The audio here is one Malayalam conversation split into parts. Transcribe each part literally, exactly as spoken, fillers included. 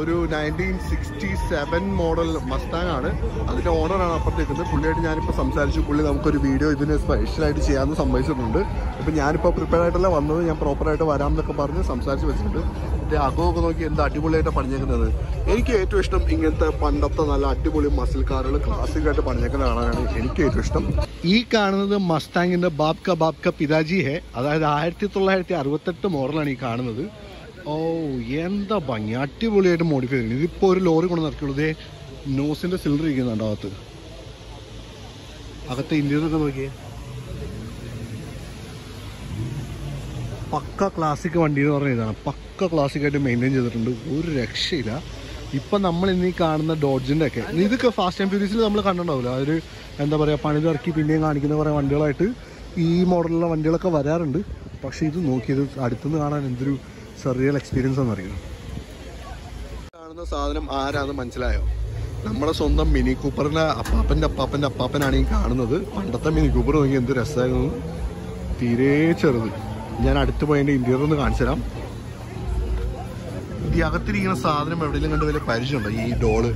ഒരു nineteen sixty seven model Mustang ആണ്. അതിൻ്റെ ഓണറാണ് അപ്പുറത്തേക്കുന്നത്. പുള്ളിയായിട്ട് ഞാനിപ്പോൾ സംസാരിച്ചു. പുള്ളി നമുക്കൊരു വീഡിയോ ഇതിന് സ്പെഷ്യലായിട്ട് ചെയ്യാമെന്ന് സമ്മതിച്ചിട്ടുണ്ട്. ഇപ്പം ഞാനിപ്പോൾ പ്രിപ്പയർ ആയിട്ടല്ല വന്നത്, ഞാൻ പ്രോപ്പറായിട്ട് വരാമെന്നൊക്കെ പറഞ്ഞ് സംസാരിച്ച് വെച്ചിട്ടുണ്ട്. എൻ്റെ അകമൊക്കെ നോക്കി എന്ത് അടിപൊളിയായിട്ട് പണിഞ്ഞേക്കുന്നത്. എനിക്ക് ഏറ്റവും ഇഷ്ടം ഇങ്ങനത്തെ പണ്ടത്തെ നല്ല അടിപൊളി മസിൽ കാറുകൾ ക്ലാസിക്കായിട്ട് പണിഞ്ഞേക്കുന്ന കാണാനാണ് എനിക്ക് ഏറ്റവും ഇഷ്ടം. ഈ കാണുന്നത് മസ്താങ്ങിൻ്റെ ബാബ്ക ബാബ്ക പിതാജി ഹെ, അതായത് ആയിരത്തി തൊള്ളായിരത്തി അറുപത്തെട്ട് മോഡലാണ് ഈ കാണുന്നത്. ഓ എന്താ ഭംഗി, അടിപൊളിയായിട്ട് മോഡിഫൈ ചെയ്തിട്ടുണ്ട്. ഇതിപ്പോൾ ഒരു ലോറി കൊണ്ട് നടക്കുള്ളൂ. ഇതേ നോസിൻ്റെ സിലിണ്ടർ ഇരിക്കുന്നുണ്ട് അകത്ത്. അകത്തെ ഇന്ത്യയിലൊക്കെ നോക്കിയേ, പക്ക ക്ലാസിക് വണ്ടി എന്ന് പറഞ്ഞ ഇതാണ്. പക്ക ക്ലാസിക്കായിട്ട് മെയിൻറ്റെയിൻ ചെയ്തിട്ടുണ്ട്, ഒരു രക്ഷയില്ല. ഇപ്പം നമ്മൾ ഇന്ന് ഈ കാണുന്ന ഡോഡ്ജിൻ്റെ ഒക്കെ ഇതൊക്കെ ഫാസ്റ്റ് ആൻഡ് ഫ്യൂരിയസിൽ നമ്മൾ കണ്ടിട്ടുണ്ടാവില്ല. അതൊരു എന്താ പറയുക, പണിതിറക്കി പിന്നെയും കാണിക്കുന്ന കുറേ വണ്ടികളായിട്ട് ഈ മോഡലുള്ള വണ്ടികളൊക്കെ വരാറുണ്ട്. പക്ഷേ ഇത് നോക്കിയത് അടുത്തുനിന്ന് കാണാൻ എന്തൊരു സർറിയൽ എക്സ്പീരിയൻസ് എന്നറിയുന്നു. കാണുന്ന സാധനം ആരാന്ന് മനസ്സിലായോ? നമ്മുടെ സ്വന്തം മിനി കൂപ്പറിൻ്റെ അപ്പാപ്പൻ്റെ അപ്പാപ്പൻ്റെ അപ്പാപ്പനാണ് ഈ കാണുന്നത്. പണ്ടത്തെ മിനി കൂപ്പർ നോക്കി എന്ത് രസമായിരുന്നു, തീരെ ചെറുത്. ഞാൻ അടുത്ത് പോയി എൻ്റെ ഇന്റീരിയർ ഒന്ന് കാണിച്ചു തരാം. ഈ അകത്തിരിക്കുന്ന സാധനം എവിടെയെങ്കിലും കണ്ട് വലിയ പരിചയമുണ്ടോ? ഈ ഡോള്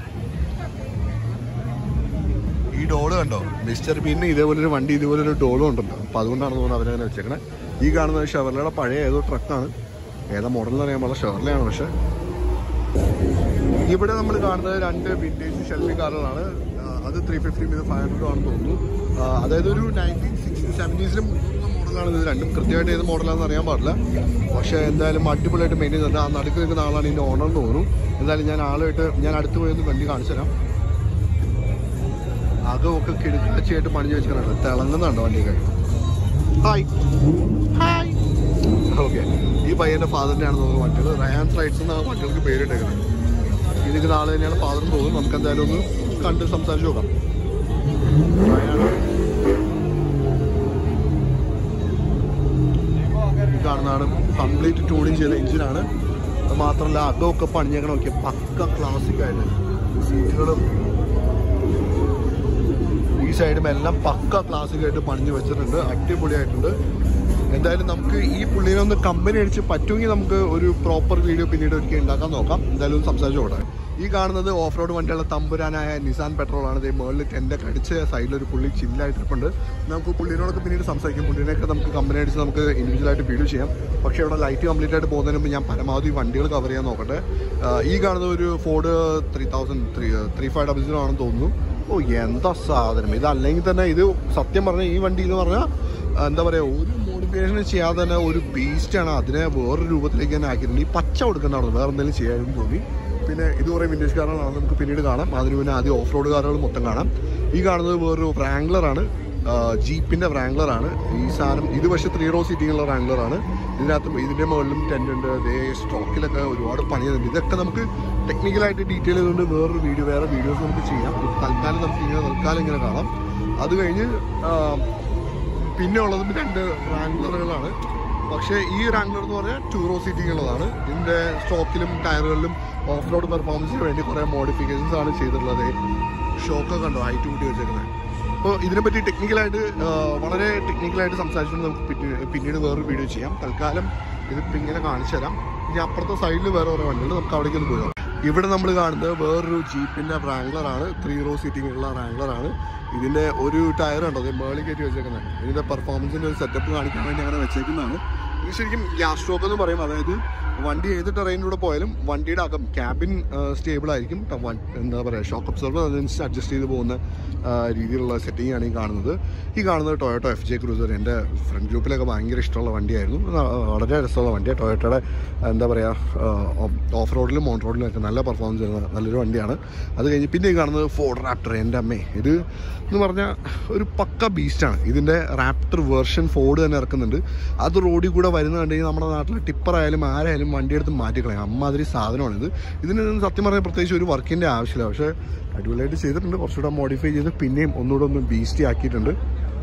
ഈ ഡോള് കണ്ടോ? മിസ്റ്റർ ബീനിന് ഇതേപോലൊരു വണ്ടി ഇതുപോലൊരു ഡോളും ഉണ്ടല്ലോ. അപ്പം അതുകൊണ്ടാണ് തോന്നുന്നത് അവരങ്ങനെ വെച്ചേക്കണേ. ഈ കാണുന്നത് ഷെവർലയുടെ പഴയ ഏതോ ട്രക്കാണ്. ഏതാ മോഡൽ എന്ന് അറിയാൻ പാടില്ല, ഷെവർലയാണ്. പക്ഷെ ഇവിടെ നമ്മൾ കാണുന്നത് രണ്ട് വിൻറ്റേജ് ഷെൽഫി കാറുകളാണ്. അത് ത്രീ ഫിഫ്റ്റി ഇത് ഫൈവ് ഹൺഡ്രഡ് ആണെന്ന് തോന്നുന്നു. അതായത് ഒരു നയൻറ്റീൻ സിക്സ്റ്റി സെവൻറ്റീസിലും മോഡലാണ് ഇത് രണ്ടും. കൃത്യമായിട്ട് ഏത് മോഡലാണെന്ന് അറിയാൻ പാടില്ല. പക്ഷേ എന്തായാലും അടിപൊളിയായിട്ട് മെയിൻറ്റെയിൻ ചെയ്തിട്ട് ആ നടുക്ക് നിൽക്കുന്ന ആളാണ് ഇതിൻ്റെ ഓണർ എന്ന് തോന്നുന്നു. എന്തായാലും ഞാൻ ആളുമായിട്ട് ഞാൻ അടുത്ത് പോയി ഒന്ന് വണ്ടി കാണിച്ചു തരാം. അകമൊക്കെ കിടക്കാച്ചയായിട്ട് പണിഞ്ഞ് വെച്ചിട്ടുണ്ട്, തിളങ്ങുന്നുണ്ടോ വണ്ടിയൊക്കെ. Hi hi okay. ഈ പയ്യൻ്റെ ഫാദറിൻ്റെ ആണെന്ന് തോന്നുന്നു വണ്ടികൾ. റയാൻസ് റൈഡ്സ് എന്നാണ് വണ്ടികൾക്ക് പേരിട്ടേക്കുന്നത്. ഇതിന് നാളെ തന്നെയാണ് ഫാദർ തോന്നുന്നു. നമുക്ക് എന്തായാലും ഒന്ന് കണ്ട് സംസാരിച്ച് നോക്കാം. ഈ കാണുന്നതാണ് കംപ്ലീറ്റ് ട്യൂണിങ് ചെയ്ത എഞ്ചിനാണ്. അത് മാത്രമല്ല അകമൊക്കെ പണിഞ്ഞേക്കണം. നോക്കിയാൽ പക്ക ക്ലാസിക്കായിട്ട് സീറ്റുകളും ഈ സൈഡും എല്ലാം പക്ക ക്ലാസിക്കായിട്ട് പണിഞ്ഞ് വെച്ചിട്ടുണ്ട്. അടിപൊളിയായിട്ടുണ്ട്. എന്തായാലും നമുക്ക് ഈ പുള്ളിനെ ഒന്ന് കമ്പനി അടിച്ച് പറ്റുമെങ്കിൽ നമുക്ക് ഒരു പ്രോപ്പർ വീഡിയോ പിന്നീട് ഒരിക്കൽ ഉണ്ടാക്കാൻ നോക്കാം. എന്തായാലും ഒന്ന് സംസാരിച്ച് നോക്കാം. ഈ കാണുന്നത് ഓഫ് റോഡ് വണ്ടികളുടെ തമ്പുരാനായ നിസാൻ പെട്രോളാണ്. ഇത് മുകളിൽ ടെൻ്റെ കടിച്ച് സൈഡിലൊരു പുള്ളി ചില്ലായിട്ടിരിപ്പുണ്ട്. നമുക്ക് പുള്ളിനോടൊക്കെ പിന്നീട് സംസാരിക്കും. പുള്ളിനെയൊക്കെ നമുക്ക് കമ്പനി അടിച്ച് നമുക്ക് ഇൻഡിവിജ്വലായിട്ട് വീഡിയോ ചെയ്യാം. പക്ഷേ ഇവിടെ ലൈറ്റ് കംപ്ലീറ്റ് ആയിട്ട് പോകുന്നതിന് മുമ്പ് ഞാൻ പരമാവധി വണ്ടികൾ കവർ ചെയ്യാൻ നോക്കട്ടെ. ഈ കാണുന്നത് ഒരു Ford three thousand three three five double zero ആണെന്ന് തോന്നുന്നു. ഓ എന്താ സാധനം ഇതല്ലെങ്കിൽ തന്നെ ഇത് സത്യം പറഞ്ഞാൽ ഈ വണ്ടി എന്ന് പറഞ്ഞാൽ എന്താ പറയുക, ഒരു മോഡിഫിക്കേഷൻ ചെയ്യാതെ തന്നെ ഒരു ബീസ്റ്റാണ്. അതിനെ വേറൊരു രൂപത്തിലേക്ക് തന്നെ ആക്കിയിട്ടുണ്ട്. ഈ പച്ച കൊടുക്കേണ്ടതാണ്, വേറെ എന്തെങ്കിലും ചെയ്യാനും തോന്നി. പിന്നെ ഇത് കുറേ വിൻറ്റേജ് കാറുകളാണ്, നമുക്ക് പിന്നീട് കാണാം. അതിന് പിന്നെ ആദ്യം ഓഫ് റോഡ് കാറുകൾ മൊത്തം കാണാം. ഈ കാണുന്നത് വേറൊരു വ്രാംഗ്ലറാണ്, ജീപ്പിൻ്റെ വ്രാംഗ്ലറാണ് ഈ സാധനം. ഇത് പക്ഷേ ത്രീ റോ സീറ്റിങ്ങുള്ള വ്രാംഗ്ലറാണ്. ഇതിനകത്ത് ഇതിൻ്റെ മുകളിലും ടെൻ്റ് ഉണ്ട്. അതേ സ്റ്റോക്കിലൊക്കെ ഒരുപാട് പണിയുന്നുണ്ട്. ഇതൊക്കെ നമുക്ക് ടെക്നിക്കലായിട്ട് ഡീറ്റെയിൽ ചെയ്തുകൊണ്ട് വേറൊരു വീഡിയോ വേറെ വീഡിയോസ് നമുക്ക് ചെയ്യാം. തൽക്കാലം നമുക്ക് ഇങ്ങനെ തൽക്കാലം ഇങ്ങനെ കാണാം. അത് കഴിഞ്ഞ് പിന്നെ ഉള്ളതും രണ്ട് റാംഗ്ലറുകളാണ്. പക്ഷേ ഈ റാംഗ്ലർ എന്ന് പറഞ്ഞാൽ ടൂ റോ സീറ്റിംഗ് ഉള്ളതാണ്. ഇതിൻ്റെ സ്റ്റോക്കിലും ടയറുകളിലും ഓഫ് റോഡ് പെർഫോമൻസിന് വേണ്ടി കുറേ മോഡിഫിക്കേഷൻസ് ആണ് ചെയ്തിട്ടുള്ളത്. ഷോക്കൊക്കെ കണ്ടോ ഹൈറ്റ് കൂട്ടി വെച്ചേക്കുന്നത്. അപ്പോൾ ഇതിനെപ്പറ്റി ടെക്നിക്കലായിട്ട് വളരെ ടെക്നിക്കലായിട്ട് സംസാരിച്ചുകൊണ്ട് നമുക്ക് പിന്നീട് പിന്നീട് വേറൊരു വീഡിയോ ചെയ്യാം. തൽക്കാലം ഇതിപ്പോൾ ഇങ്ങനെ കാണിച്ചു തരാം. ഇനി അപ്പുറത്തെ സൈഡിൽ വേറെ കുറേ വണ്ടികൾ, നമുക്ക് അവിടേക്ക് ഒന്ന് പോകാം. ഇവിടെ നമ്മൾ കാണുന്നത് വേറൊരു ജീപ്പിൻ്റെ റാംഗ്ലറാണ്, ത്രീ റോ സീറ്റിംഗ് ഉള്ള റാംഗ്ലറാണ്. ഇതിൻ്റെ ഒരു ടയർ ഉണ്ടോ അത് മേളിൽ കയറ്റി വെച്ചേക്കുന്നത്. ഇതിൻ്റെ പെർഫോമൻസിൻ്റെ ഒരു സെറ്റപ്പ് കാണിക്കാൻ വേണ്ടി അങ്ങനെ വെച്ചേക്കുന്നതാണ്. ഇത് ശരിക്കും ഗ്യാസ് സ്റ്റോക്ക് എന്ന് പറയും. അതായത് വണ്ടി ഏത് ടെറൈനിലൂടെ പോയാലും വണ്ടിയുടെ അകം ക്യാബിൻ സ്റ്റേബിൾ ആയിരിക്കും. എന്താ പറയുക, ഷോക്ക് അബ്സോർബർ അതിനനുസരിച്ച് അഡ്ജസ്റ്റ് ചെയ്ത് പോകുന്ന രീതിയിലുള്ള സെറ്റിംഗ് ആണ് ഈ കാണുന്നത്. ഈ കാണുന്നത് ടൊയോട്ടോ എഫ് ജെ ക്രൂസർ. എൻ്റെ ഫ്രണ്ട് ഗ്രൂപ്പിലൊക്കെ ഭയങ്കര ഇഷ്ടമുള്ള വണ്ടിയായിരുന്നു. വളരെ രസമുള്ള വണ്ടിയാണ്. ടൊയോട്ടയുടെ എന്താ പറയുക, ഓഫ് റോഡിലും ഓൺ റോഡിലും ഒക്കെ നല്ല പെർഫോമൻസ് ചെയ്യുന്ന നല്ലൊരു വണ്ടിയാണ്. അത് കഴിഞ്ഞ് പിന്നെ ഈ കാണുന്നത് ഫോർഡ് റാപ്റ്റർ. എൻ്റെ അമ്മേ, ഇത് എന്ന് പറഞ്ഞാൽ ഒരു പക്ക ബീസ്റ്റാണ്. ഇതിൻ്റെ റാപ്റ്റർ വേർഷൻ ഫോർഡ് തന്നെ ഇറക്കുന്നുണ്ട്. അത് റോഡിൽ കൂടെ വരുന്നുണ്ടെങ്കിൽ നമ്മുടെ നാട്ടിൽ ടിപ്പറായാലും ആരായാലും വണ്ടിയെടുത്ത് മാറ്റിക്കളയാം. അമ്മാതിരി സാധനമാണിത്. ഇതിന് സത്യം പറഞ്ഞാൽ പ്രത്യേകിച്ച് ഒരു വർക്കിൻ്റെ ആവശ്യമില്ല. പക്ഷേ അടിപൊളിയായിട്ട് ചെയ്തിട്ടുണ്ട്. കുറച്ചുകൂടെ മോഡിഫൈ ചെയ്ത് പിന്നെയും ഒന്നുകൂടെ ഒന്ന് ബീസ്റ്റി ആക്കിയിട്ടുണ്ട്.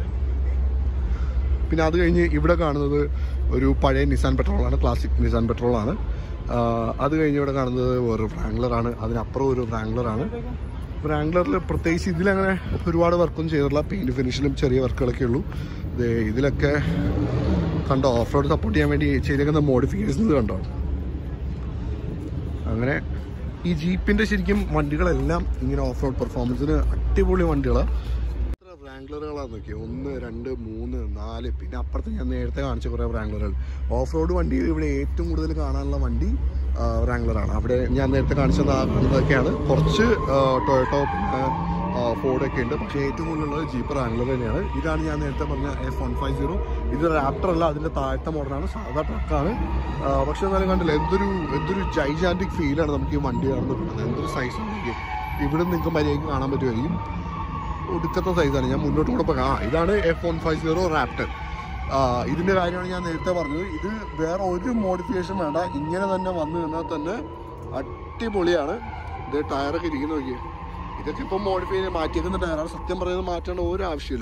പിന്നെ അത് കഴിഞ്ഞ് ഇവിടെ കാണുന്നത് ഒരു പഴയ നിസാൻ പെട്രോളാണ്, ക്ലാസിക് നിസാൻ പെട്രോളാണ്. അത് കഴിഞ്ഞ് ഇവിടെ കാണുന്നത് വേറൊരു വ്രാംഗ്ലറാണ്. അതിനപ്പുറം ഒരു വ്രാംഗ്ലറാണ്. വ്രാംഗ്ലറിൽ പ്രത്യേകിച്ച് ഇതിലങ്ങനെ ഒരുപാട് വർക്കൊന്നും ചെയ്തിട്ടുള്ള, പെയിൻറ്റ് ഫിനിഷിലും ചെറിയ വർക്കുകളൊക്കെ ഉള്ളൂ. ഇതിലൊക്കെ കണ്ടോ ഓഫ് റോഡ് സപ്പോർട്ട് ചെയ്യാൻ വേണ്ടി ചെയ്തേക്കുന്ന മോഡിഫിക്കേഷൻസ് കണ്ടോ. അങ്ങനെ ഈ ജീപ്പിൻ്റെ ശരിക്കും വണ്ടികളെല്ലാം ഇങ്ങനെ ഓഫ് റോഡ് പെർഫോമൻസിന് അടിപൊളി വണ്ടികളാണ്. എത്ര റാംഗ്ലറുകളാണ് നോക്കിയത്, ഒന്ന് രണ്ട് മൂന്ന് നാല്, പിന്നെ അപ്പുറത്ത് ഞാൻ നേരത്തെ കാണിച്ച കുറേ റാംഗ്ലറുകൾ. ഓഫ് റോഡ് വണ്ടി ഇവിടെ ഏറ്റവും കൂടുതൽ കാണാനുള്ള വണ്ടി റാംഗ്ലറാണ്. അവിടെ ഞാൻ നേരത്തെ കാണിച്ചത് ഇതൊക്കെയാണ്. കുറച്ച് ടൊയോട്ടോ പിന്നെ ഫോർഡൊക്കെ ഉണ്ട്, പക്ഷേ ഏറ്റവും കൂടുതലുള്ളത് ജീപ്പ് റാംഗ്ലർ തന്നെയാണ്. ഇതാണ് ഞാൻ നേരത്തെ പറഞ്ഞ എഫ് വൺ ഫൈവ് സീറോ. ഇത് റാപ്റ്റർ അല്ല, അതിൻ്റെ താഴത്തെ മോഡലാണ്, സാധാ ട്രക്കാണ്. പക്ഷെ എന്നാലും കണ്ടില്ല, എന്തൊരു എന്തൊരു ജൈജാൻറ്റിക് ഫീലാണ് നമുക്ക് ഈ വണ്ടി കാണുന്നത് കിട്ടുന്നത്. എന്തൊരു സൈസ് ഉണ്ടെങ്കിൽ ഇവിടെ നിങ്ങൾക്ക് മര്യാദയ്ക്ക് കാണാൻ പറ്റുമായിരിക്കും. ഒടുക്കത്തെ സൈസാണ്. ഞാൻ മുന്നോട്ട് കൂടെ പോകാം. ആ ഇതാണ് F one five zero Raptor. ഇതിൻ്റെ കാര്യമാണ് ഞാൻ നേരത്തെ പറഞ്ഞത്. ഇത് വേറെ ഒരു മോഡിഫിക്കേഷൻ വേണ്ട, ഇങ്ങനെ തന്നെ വന്നു നിന്നാൽ തന്നെ അടിപൊളിയാണ്. ഇത് ടയറൊക്കെ ഇരിക്കുന്ന നോക്കിയേ, ഇതൊക്കെ ഇപ്പം മോഡിഫൈ ചെയ്ത് മാറ്റിയേക്കുന്ന ടയറാണ്. സത്യം പറയുന്നത് മാറ്റേണ്ട ഒരു ആവശ്യമില്ല.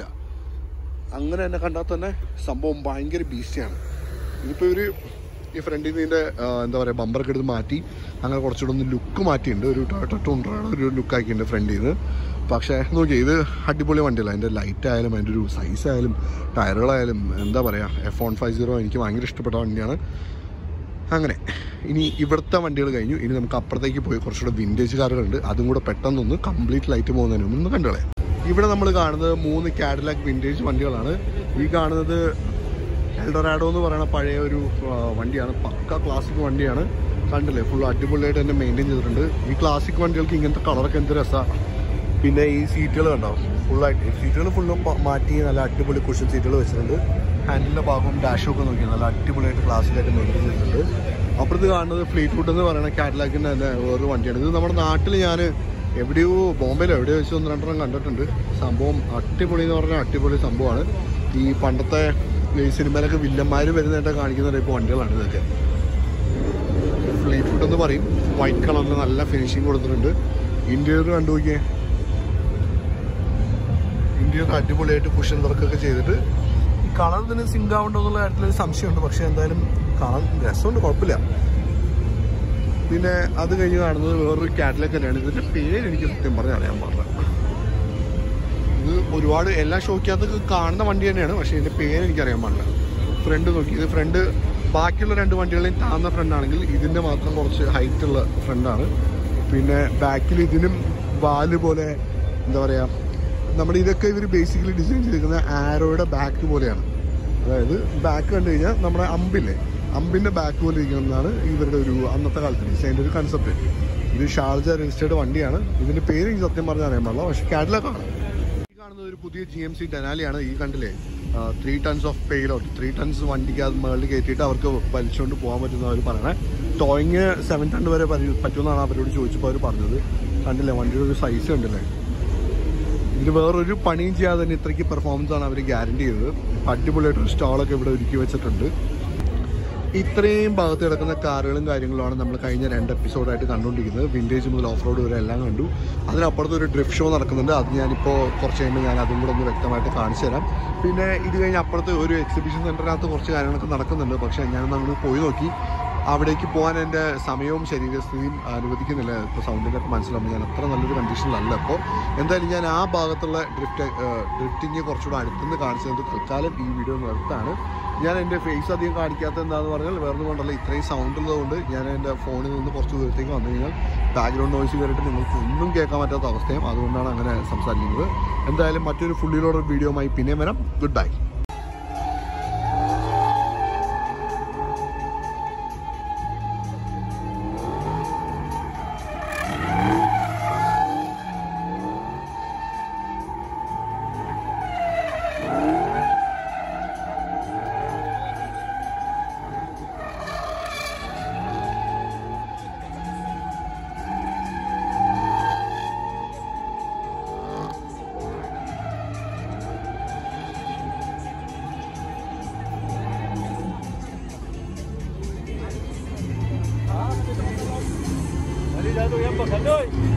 അങ്ങനെ തന്നെ കണ്ടാൽ തന്നെ സംഭവം ഭയങ്കര ബീസ്റ്റിയാണ്. ഇതിപ്പോൾ ഇവർ ഈ ഫ്രണ്ടിൽ നിന്ന് ഇതിൻ്റെ എന്താ പറയുക ബമ്പറൊക്കെ എടുത്ത് മാറ്റി അങ്ങനെ കുറച്ചുകൂടെ ഒന്ന് ലുക്ക് മാറ്റിയിട്ടുണ്ട്. ഒരു ടൊയോട്ടോ ടൂണ്ടറാണ് ഒരു ലുക്കാക്കിയിട്ടുണ്ട് ഫ്രണ്ടിൽ നിന്ന്. പക്ഷേ നോക്കിയാൽ ഇത് അടിപൊളി വണ്ടിയല്ല. അതിൻ്റെ ലൈറ്റ് ആയാലും അതിൻ്റെ ഒരു സൈസ് ആയാലും ടയറുകളായാലും എന്താ പറയുക എഫ് വൺ ഫൈവ് സീറോ എനിക്ക് ഭയങ്കര ഇഷ്ടപ്പെട്ട വണ്ടിയാണ്. അങ്ങനെ ഇനി ഇവിടുത്തെ വണ്ടികൾ കഴിഞ്ഞു. ഇനി നമുക്ക് അപ്പുറത്തേക്ക് പോയി കുറച്ചുകൂടെ വിൻറ്റേജ് കാറുകളുണ്ട്. അതും കൂടെ പെട്ടെന്നൊന്ന് കംപ്ലീറ്റ് ലൈറ്റ് പോകുന്നതിന് മുമ്പ് ഒന്ന് കണ്ടോളെ. ഇവിടെ നമ്മൾ കാണുന്നത് മൂന്ന് കാഡിലാക്ക് വിൻറ്റേജ് വണ്ടികളാണ്. ഈ കാണുന്നത് എൽഡോറാഡോ എന്ന് പറയുന്ന പഴയ ഒരു വണ്ടിയാണ്. പക്ക ക്ലാസിക് വണ്ടിയാണ്. കണ്ടില്ലേ, ഫുൾ അടിപൊളിയായിട്ട് തന്നെ മെയിൻറ്റെയിൻ ചെയ്തിട്ടുണ്ട്. ഈ ക്ലാസിക് വണ്ടികൾക്ക് ഇങ്ങനത്തെ കളറൊക്കെ എന്ത് രസമാണ്. പിന്നെ ഈ സീറ്റുകൾ കണ്ടാവും, ഫുള്ളായിട്ട് സീറ്റുകൾ ഫുള്ളും മാറ്റി നല്ല അടിപൊളി കുഷൻ സീറ്റുകൾ വെച്ചിട്ടുണ്ട്. ഹാൻഡിലിൻ്റെ ഭാഗവും ഡാഷും ഒക്കെ നോക്കിയാൽ നല്ല അടിപൊളിയായിട്ട് ക്ലാസിക്കായിട്ട് മെയിൻറ്റെയിൻ ചെയ്തിട്ടുണ്ട്. അപ്പുറത്ത് കാണുന്നത് ഫ്ലീറ്റ് വുഡ് എന്ന് പറയുന്ന കാഡിലാക്കിൻ്റെ തന്നെ വേറൊരു വണ്ടിയാണ്. ഇത് നമ്മുടെ നാട്ടിൽ ഞാൻ എവിടെയോ ബോംബെയിലോ എവിടെയോ വെച്ച് ഒന്ന് രണ്ടെണ്ണം കണ്ടിട്ടുണ്ട്. സംഭവം അടിപൊളി എന്ന് പറഞ്ഞാൽ അടിപൊളി സംഭവമാണ്. ഈ പണ്ടത്തെ ഈ സിനിമയിലൊക്കെ വില്ലന്മാർ വരുന്നതായിട്ട് കാണിക്കുന്ന ടൈപ്പ് വണ്ടികളാണ് ഇതൊക്കെ. ഫ്ലീറ്റ് വുഡ് എന്ന് പറയും. വൈറ്റ് കളറിൽ നല്ല ഫിനിഷിങ് കൊടുത്തിട്ടുണ്ട്. ഇൻറ്റീരിയർ കണ്ടു നോക്കിയേ, ഇൻറ്റീരിയർ അടിപൊളിയായിട്ട് കുഷൻ വർക്കൊക്കെ ചെയ്തിട്ട്. ഈ കളർ ഇതിന് സിങ്ക് ആവുണ്ടോ എന്നുള്ള കാര്യത്തിൽ സംശയമുണ്ട്, പക്ഷേ എന്തായാലും കാണാൻ രസമുണ്ട്, കുഴപ്പമില്ല. പിന്നെ അത് കഴിഞ്ഞ് കാണുന്നത് വേറൊരു കാഡിലാക്ക് തന്നെയാണ്. ഇതിൻ്റെ പേര് എനിക്ക് സത്യം പറഞ്ഞാൽ അറിയാൻ പാടില്ല. ഇത് ഒരുപാട് എല്ലാ ഷോക്കകത്ത് കാണുന്ന വണ്ടി തന്നെയാണ്, പക്ഷേ ഇതിൻ്റെ പേര് എനിക്കറിയാൻ പാടില്ല. ഫ്രണ്ട് നോക്കി, ഇത് ഫ്രണ്ട് ബാക്കിയുള്ള രണ്ട് വണ്ടികളെയും താഴ്ന്ന ഫ്രണ്ടാണെങ്കിൽ ഇതിൻ്റെ മാത്രം കുറച്ച് ഹൈറ്റുള്ള ഫ്രണ്ടാണ്. പിന്നെ ബാക്കിൽ ഇതിനും വാല് പോലെ എന്താ പറയുക, നമ്മുടെ ഇതൊക്കെ ഇവർ ബേസിക്കലി ഡിസൈൻ ചെയ്തിരിക്കുന്ന ആരോയുടെ ബാക്ക് പോലെയാണ്. അതായത് ബാക്ക് കണ്ടു കഴിഞ്ഞാൽ നമ്മുടെ അമ്പില്ലേ, അമ്പിൻ്റെ ബാക്ക് പോലെ ഇരിക്കുന്നതാണ് ഇവരുടെ ഒരു അന്നത്തെ കാലത്ത് ഡിസൈൻ്റെ ഒരു കൺസെപ്റ്റ്. ഇത് ഷാർജ രജിസ്റ്റേർഡ് വണ്ടിയാണ്. ഇതിൻ്റെ പേര് എനിക്ക് സത്യം പറഞ്ഞാൽ അറിയാൻ പാടില്ല, പക്ഷേ കാഡിലാക്കാണ്. ഈ കാണുന്നത് ഒരു പുതിയ ജി എം സി ഡെനാലിയാണ്. ഈ കണ്ടില്ലേ, ത്രീ ടൺസ് ഓഫ് പെയിലോട്ട്, ത്രീ ടൺസ് വണ്ടിക്ക് അത് മുകളിൽ കയറ്റിയിട്ട് അവർക്ക് വലിച്ചുകൊണ്ട് പോകാൻ പറ്റുന്ന അവർ പറയണേ. ടോയിങ് സെവൻ ടൺ വരെ പറ്റുമെന്നാണ് അവരോട് ചോദിച്ചപ്പോൾ അവർ പറഞ്ഞത്. കണ്ടില്ലേ വണ്ടിയുടെ ഒരു സൈസ് കണ്ടില്ലേ. ഇതിന് വേറൊരു പണിയും ചെയ്യാതെ തന്നെ ഇത്രയ്ക്ക് പെർഫോമൻസ് ആണ് അവർ ഗ്യാരണ്ടി ചെയ്തത്. അടിപൊളിയായിട്ടൊരു സ്റ്റാളൊക്കെ ഇവിടെ ഒരുക്കി വെച്ചിട്ടുണ്ട്. ഇത്രയും ഭാഗത്ത് കിടക്കുന്ന കാറുകളും കാര്യങ്ങളുമാണ് നമ്മൾ കഴിഞ്ഞ രണ്ട് എപ്പിസോഡായിട്ട് കണ്ടുകൊണ്ടിരിക്കുന്നത്. വിൻറ്റേജ് മുതൽ ഓഫ് റോഡ് വരെ എല്ലാം കണ്ടു. അതിനപ്പുറത്ത് ഒരു ഡ്രിഫ്റ്റ് ഷോ നടക്കുന്നുണ്ട്. അത് ഞാനിപ്പോൾ കുറച്ച് കഴിയുമ്പോൾ ഞാൻ അതും കൂടെ ഒന്ന് വ്യക്തമായിട്ട് കാണിച്ചു തരാം. പിന്നെ ഇത് കഴിഞ്ഞ് അപ്പുറത്ത് ഒരു എക്സിബിഷൻ സെൻറ്ററിനകത്ത് കുറച്ച് കാര്യങ്ങളൊക്കെ നടക്കുന്നുണ്ട്. പക്ഷേ ഞാനൊന്ന് അങ്ങോട്ട് പോയി നോക്കി. അവിടേക്ക് പോകാൻ എൻ്റെ സമയവും ശരീരസ്ഥിതിയും അനുവദിക്കുന്നില്ല. ഇപ്പോൾ സൗണ്ടിൻ്റെ ഒക്കെ മനസ്സിലാവുമ്പോൾ ഞാൻ അത്ര നല്ലൊരു കണ്ടീഷനിലല്ല. അപ്പോൾ എന്തായാലും ഞാൻ ആ ഭാഗത്തുള്ള ഡ്രിഫ്റ്റ് ഡ്രിഫ്റ്റിങ് കുറച്ചുകൂടെ അടുത്തുനിന്ന് കാണിച്ചത് തൽക്കാലം ഈ വീഡിയോ നിർത്താണ്. ഞാൻ എൻ്റെ ഫേസ് അധികം കാണിക്കാത്തത് എന്താണെന്ന് പറഞ്ഞാൽ വേറെ കൊണ്ടല്ല, ഇത്രയും സൗണ്ട് ഉള്ളതുകൊണ്ട് ഞാൻ എൻ്റെ ഫോണിൽ നിന്ന് കുറച്ച് ദൂരത്തേക്ക് വന്നു കഴിഞ്ഞാൽ ബാക്ക്ഗ്രൗണ്ട് നോയ്സ് കയറിയിട്ട് നിങ്ങൾക്ക് ഒന്നും കേൾക്കാൻ പറ്റാത്ത അവസ്ഥയും, അതുകൊണ്ടാണ് അങ്ങനെ സംസാരിക്കുന്നത്. എന്തായാലും മറ്റൊരു ഫുള്ളിലോട് വീഡിയോയുമായി പിന്നെയും വരാം. Good bye. Jadi jatuh yang pasal doi.